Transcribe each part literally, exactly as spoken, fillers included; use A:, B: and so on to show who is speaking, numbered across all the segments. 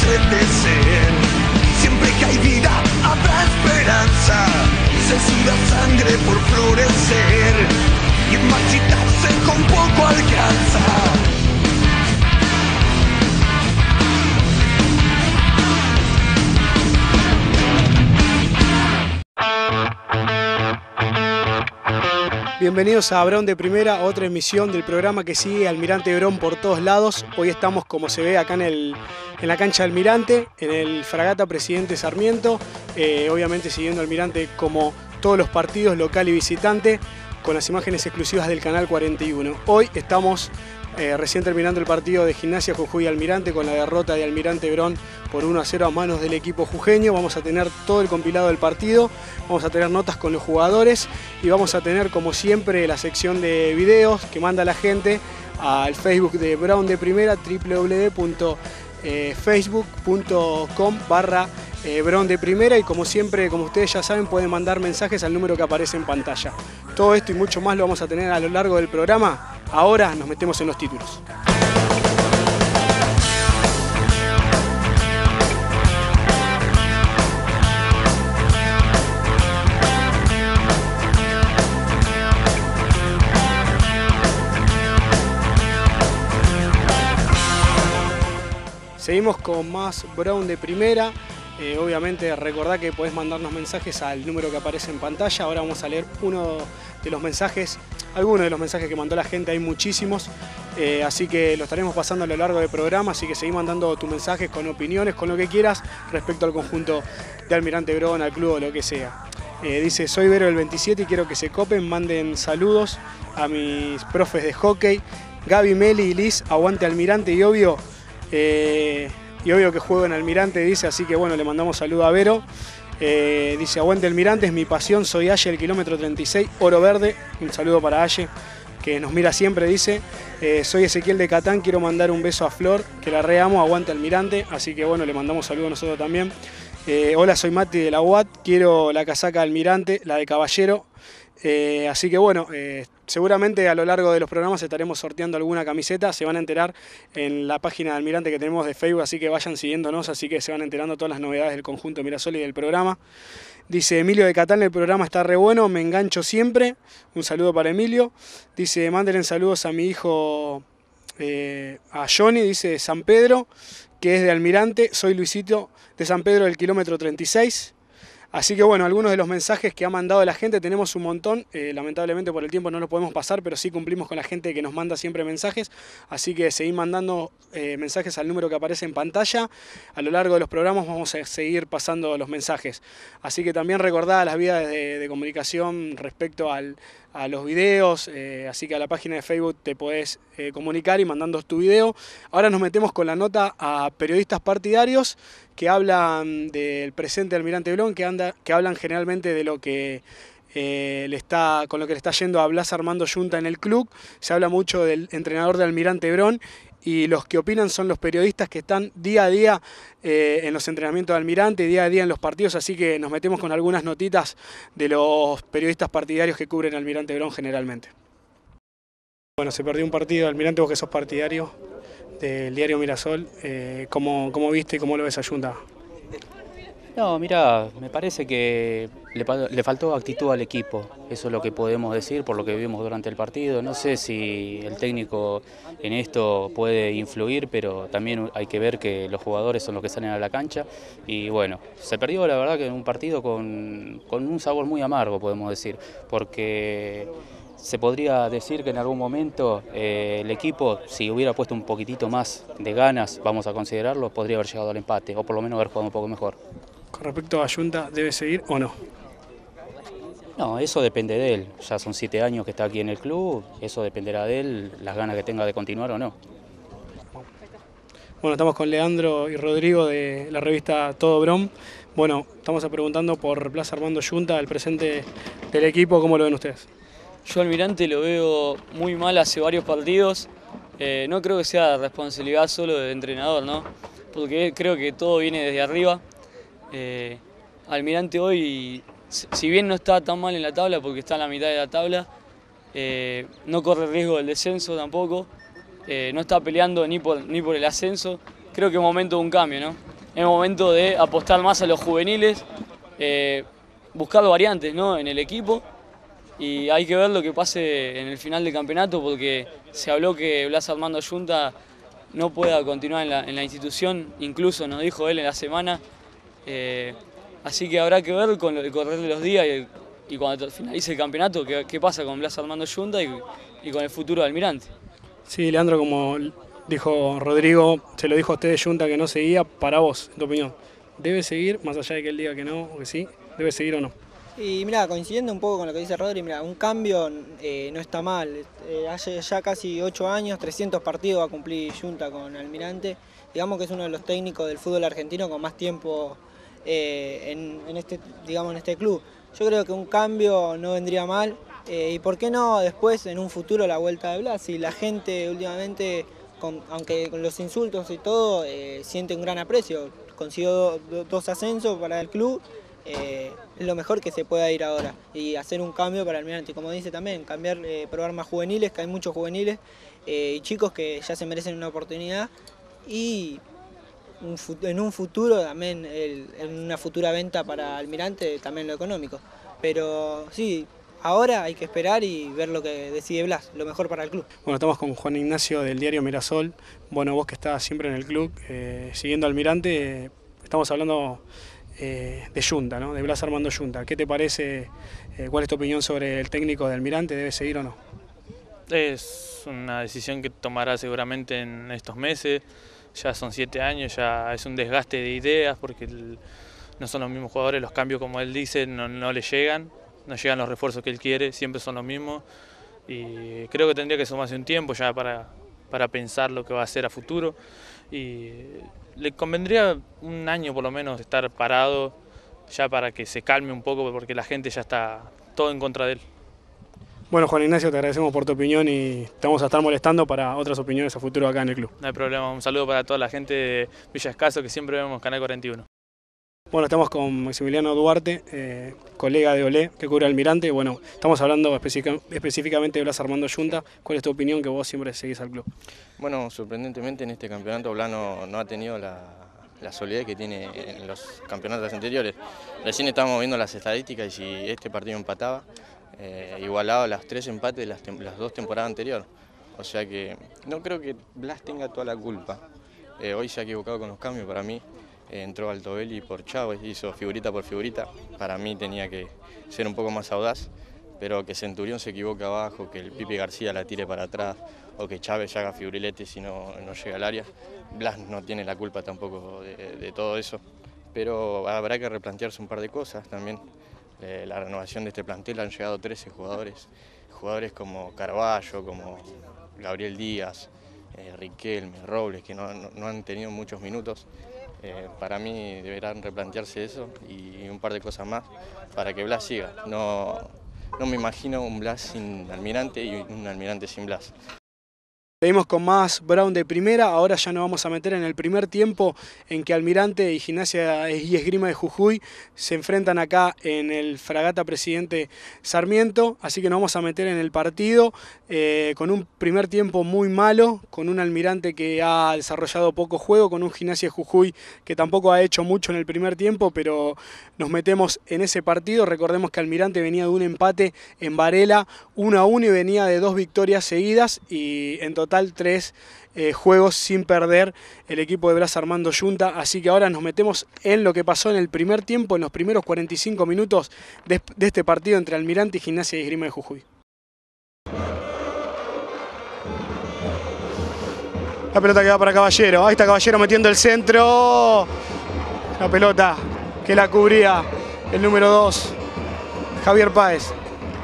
A: se deseen. Siempre que hay vida habrá esperanza. Se suda sangre por florecer y en marchitarse con poco alcanza.
B: Bienvenidos a Bron de Primera, otra emisión del programa que sigue Almirante Bron por todos lados. Hoy estamos, como se ve acá en, el, en la cancha de Almirante, en el Fragata Presidente Sarmiento, eh, obviamente siguiendo Almirante como todos los partidos, local y visitante, con las imágenes exclusivas del canal cuarenta y uno. Hoy estamos eh, recién terminando el partido de Gimnasia Jujuy Almirante con la derrota de Almirante Bron por uno a cero a manos del equipo jujeño. Vamos a tener todo el compilado del partido, vamos a tener notas con los jugadores y vamos a tener, como siempre, la sección de videos que manda la gente al Facebook de Bron de Primera, w w w punto facebook punto com barra Bron de Primera, y como siempre, como ustedes ya saben, pueden mandar mensajes al número que aparece en pantalla. Todo esto y mucho más lo vamos a tener a lo largo del programa. Ahora nos metemos en los títulos. Seguimos con más Bron de Primera. Eh, obviamente recordá que podés mandarnos mensajes al número que aparece en pantalla. Ahora vamos a leer uno de los mensajes, algunos de los mensajes que mandó la gente, hay muchísimos. Eh, así que lo estaremos pasando a lo largo del programa, así que seguí mandando tus mensajes con opiniones, con lo que quieras respecto al conjunto de Almirante Bron, al club o lo que sea. Eh, dice, soy Vero del veintisiete y quiero que se copen, manden saludos a mis profes de hockey, Gaby, Meli y Liz, aguante Almirante y obvio... Eh, y obvio que juego en Almirante, dice, así que bueno, le mandamos saludo a Vero. Eh, dice, aguante Almirante, es mi pasión, soy Aye del kilómetro treinta y seis, Oro Verde. Un saludo para Aye, que nos mira siempre, dice. Eh, soy Ezequiel de Catán, quiero mandar un beso a Flor, que la reamo, aguante Almirante. Así que bueno, le mandamos saludo a nosotros también. Eh, hola, soy Mati de la U A T, quiero la casaca de Almirante, la de Caballero. Eh, así que bueno, eh, seguramente a lo largo de los programas estaremos sorteando alguna camiseta, se van a enterar en la página de Almirante que tenemos de Facebook, así que vayan siguiéndonos, así que se van enterando todas las novedades del conjunto Mirasol y del programa. Dice Emilio de Catán, el programa está re bueno, me engancho siempre, un saludo para Emilio. Dice, mándenle saludos a mi hijo, eh, a Johnny, dice San Pedro, que es de Almirante, soy Luisito de San Pedro del kilómetro treinta y seis. Así que bueno, algunos de los mensajes que ha mandado la gente, tenemos un montón, eh, lamentablemente por el tiempo no los podemos pasar, pero sí cumplimos con la gente que nos manda siempre mensajes, así que seguid mandando eh, mensajes al número que aparece en pantalla. A lo largo de los programas vamos a seguir pasando los mensajes, así que también recordad las vías de, de comunicación respecto al, a los videos, eh, así que a la página de Facebook te podés eh, comunicar y mandando tu video. Ahora nos metemos con la nota a periodistas partidarios que hablan del presente de Almirante Bron, que, anda, que hablan generalmente de lo que eh, le está, con lo que le está yendo a Blas Armando Yunta en el club. Se habla mucho del entrenador de Almirante Bron y los que opinan son los periodistas que están día a día eh, en los entrenamientos de Almirante, día a día en los partidos, así que nos metemos con algunas notitas de los periodistas partidarios que cubren Almirante Bron generalmente. Bueno, se perdió un partido, Almirante, vos que sos partidario del diario Mirasol, eh, ¿cómo, ¿cómo viste y cómo lo ves a Yunta?
C: No, mira, me parece que le, le faltó actitud al equipo, eso es lo que podemos decir por lo que vimos durante el partido. No sé si el técnico en esto puede influir, pero también hay que ver que los jugadores son los que salen a la cancha y bueno, se perdió la verdad que en un partido con, con un sabor muy amargo, podemos decir, porque se podría decir que en algún momento eh, el equipo, si hubiera puesto un poquitito más de ganas, vamos a considerarlo, podría haber llegado al empate o por lo menos haber jugado un poco mejor.
B: Con respecto a Yunta, ¿debe seguir o no?
C: No, eso depende de él. Ya son siete años que está aquí en el club, eso dependerá de él, las ganas que tenga de continuar o no.
B: Bueno, estamos con Leandro y Rodrigo de la revista Todo Bron. Bueno, estamos preguntando por Blas Armando Yunta, el presente del equipo, ¿cómo lo ven ustedes?
D: Yo Almirante lo veo muy mal hace varios partidos. Eh, no creo que sea responsabilidad solo del entrenador, ¿no? Porque creo que todo viene desde arriba. Eh, Almirante hoy, si bien no está tan mal en la tabla, porque está en la mitad de la tabla, eh, no corre riesgo del descenso tampoco. Eh, no está peleando ni por, ni por el ascenso. Creo que es momento de un cambio, ¿no? es momento de apostar más a los juveniles, eh, buscar variantes, ¿no?, en el equipo, y hay que ver lo que pase en el final del campeonato, porque se habló que Blas Armando Yunta no pueda continuar en la, en la institución, incluso nos dijo él en la semana, eh, así que habrá que ver con el correr de los días y, y cuando finalice el campeonato qué, qué pasa con Blas Armando Yunta y, y con el futuro de Almirante.
B: Sí, Leandro, como dijo Rodrigo, se lo dijo a usted de Yunta que no seguía. Para vos, en tu opinión, ¿debe seguir, más allá de que él diga que no o que sí? ¿Debe seguir o no?
E: Y mira, coincidiendo un poco con lo que dice Rodri, mira, un cambio eh, no está mal. Eh, hace ya casi ocho años, trescientos partidos va a cumplir Yunta con Almirante. Digamos que es uno de los técnicos del fútbol argentino con más tiempo eh, en, en, este, digamos, en este club. Yo creo que un cambio no vendría mal. Eh, y por qué no después, en un futuro, la vuelta de Blas. Y la gente últimamente, con, aunque con los insultos y todo, eh, siente un gran aprecio. Consiguió do, do, dos ascensos para el club. Eh, es lo mejor que se pueda ir ahora y hacer un cambio para Almirante, como dice también, cambiar, eh, probar más juveniles, que hay muchos juveniles eh, y chicos que ya se merecen una oportunidad, y un, en un futuro también, el, en una futura venta para Almirante, también lo económico. Pero sí, ahora hay que esperar y ver lo que decide Blas, lo mejor para el club.
B: Bueno, estamos con Juan Ignacio del diario Mirasol. Bueno, vos que estás siempre en el club, eh, siguiendo a Almirante, eh, estamos hablando Eh, de Yunta, ¿no?, de Blas Armando Yunta. ¿Qué te parece? Eh, ¿Cuál es tu opinión sobre el técnico de Almirante? ¿Debe seguir o no?
F: Es una decisión que tomará seguramente en estos meses. Ya son siete años, ya es un desgaste de ideas porque el, no son los mismos jugadores, los cambios, como él dice, no, no le llegan, no llegan los refuerzos que él quiere, siempre son los mismos. Y creo que tendría que sumarse un tiempo ya para, para pensar lo que va a hacer a futuro. Y le convendría un año por lo menos estar parado ya para que se calme un poco, porque la gente ya está todo en contra de él.
B: Bueno, Juan Ignacio, te agradecemos por tu opinión y te vamos a estar molestando para otras opiniones a futuro acá en el club.
F: No hay problema, un saludo para toda la gente de Villa Escaso que siempre vemos Canal cuarenta y uno.
B: Bueno, estamos con Maximiliano Duarte, eh, colega de Olé, que cubre Almirante. Bueno, estamos hablando específicamente de Blas Armando Yunta. ¿Cuál es tu opinión, que vos siempre seguís al club?
G: Bueno, sorprendentemente en este campeonato Blas no, no ha tenido la, la solidez que tiene en los campeonatos anteriores. Recién estábamos viendo las estadísticas y si este partido empataba, eh, igualaba las tres empates de las, las dos temporadas anteriores. O sea que no creo que Blas tenga toda la culpa. Eh, hoy se ha equivocado con los cambios, para mí. Entró Altobelli por Chávez, hizo figurita por figurita. Para mí tenía que ser un poco más audaz, pero que Centurión se equivoque abajo, que el Pipi García la tire para atrás, o que Chávez ya haga figurilete si no, no llega al área. Blas no tiene la culpa tampoco de, de todo eso, pero habrá que replantearse un par de cosas también. Eh, la renovación de este plantel, han llegado trece jugadores, jugadores como Carballo, como Gabriel Díaz, eh, Riquelme, Robles, que no, no, no han tenido muchos minutos. Eh, para mí deberán replantearse eso y un par de cosas más para que Blas siga. No, no me imagino un Blas sin Almirante y un Almirante sin Blas.
B: Seguimos con más Brown de primera. Ahora ya nos vamos a meter en el primer tiempo en que Almirante y Gimnasia y Esgrima de Jujuy se enfrentan acá en el Fragata Presidente Sarmiento. Así que nos vamos a meter en el partido eh, con un primer tiempo muy malo, con un Almirante que ha desarrollado poco juego, con un Gimnasia de Jujuy que tampoco ha hecho mucho en el primer tiempo, pero nos metemos en ese partido. Recordemos que Almirante venía de un empate en Varela uno a uno y venía de dos victorias seguidas, y en total tres eh, juegos sin perder el equipo de Blas Armando Yunta. Así que ahora nos metemos en lo que pasó en el primer tiempo, en los primeros cuarenta y cinco minutos de, de este partido entre Almirante y Gimnasia y Esgrima de Jujuy. La pelota que va para Caballero, ahí está Caballero metiendo el centro. La pelota que la cubría el número dos, Javier Páez.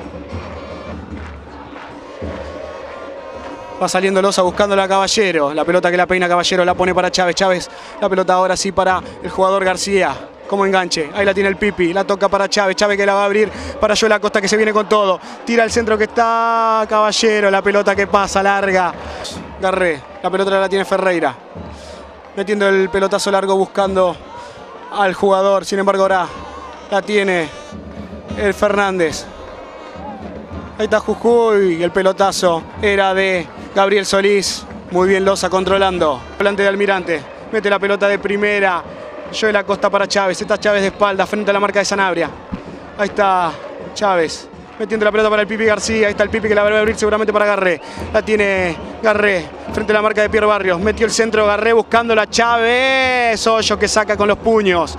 B: Va saliendo Loza buscándola a Caballero. La pelota que la peina Caballero la pone para Chávez. Chávez, la pelota ahora sí para el jugador García. Como enganche. Ahí la tiene el Pipi. La toca para Chávez. Chávez que la va a abrir para Joel Acosta, que se viene con todo. Tira el centro que está Caballero. La pelota que pasa larga. Garré. La pelota la tiene Ferreira. Metiendo el pelotazo largo buscando al jugador. Sin embargo ahora la tiene el Fernández. Ahí está Jujuy. El pelotazo era de Gabriel Solís. Muy bien Loza controlando. Volante de Almirante. Mete la pelota de primera. Joel Acosta para Chávez. Está Chávez de espalda frente a la marca de Sanabria. Ahí está Chávez. Metiendo la pelota para el Pipi García. Ahí está el Pipi que la va a abrir seguramente para Garré. La tiene Garré frente a la marca de Pierre Barrios. Metió el centro Garré buscando la Chávez. Hoyo que saca con los puños.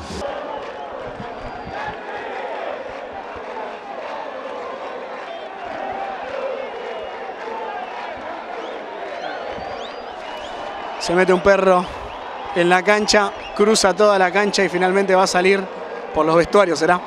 B: Se mete un perro en la cancha. Cruza toda la cancha y finalmente va a salir por los vestuarios, ¿será?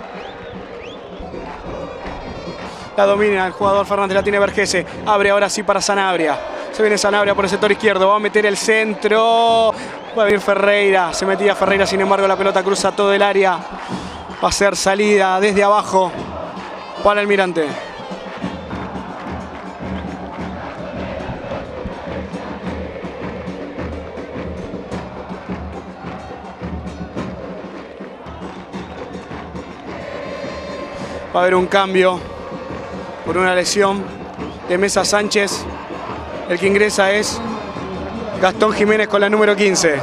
B: La domina el jugador Fernández, la tiene Vergese. Abre ahora sí para Sanabria. Se viene Sanabria por el sector izquierdo. Va a meter el centro. Va a venir Ferreira. Se metía Ferreira, sin embargo la pelota cruza todo el área. Va a ser salida desde abajo para Almirante. Va a haber un cambio por una lesión de Mesa Sánchez. El que ingresa es Gastón Jiménez con la número quince.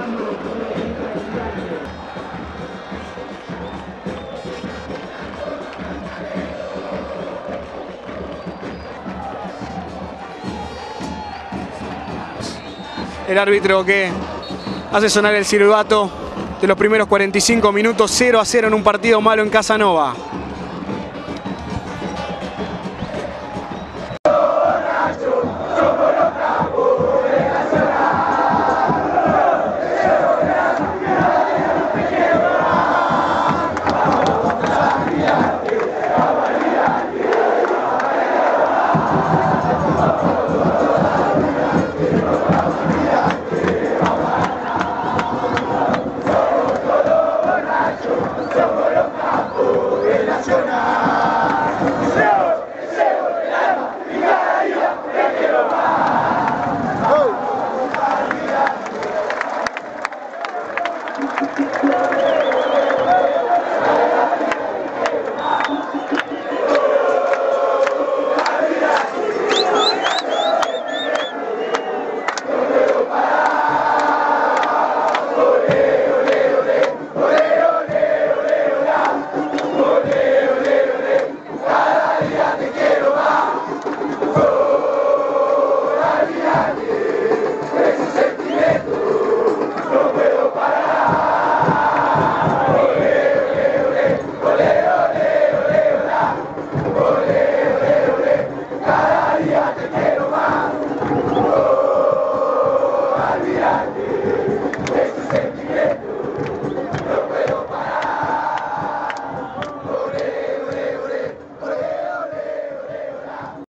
B: El árbitro que hace sonar el silbato de los primeros cuarenta y cinco minutos. cero a cero en un partido malo en Casanova.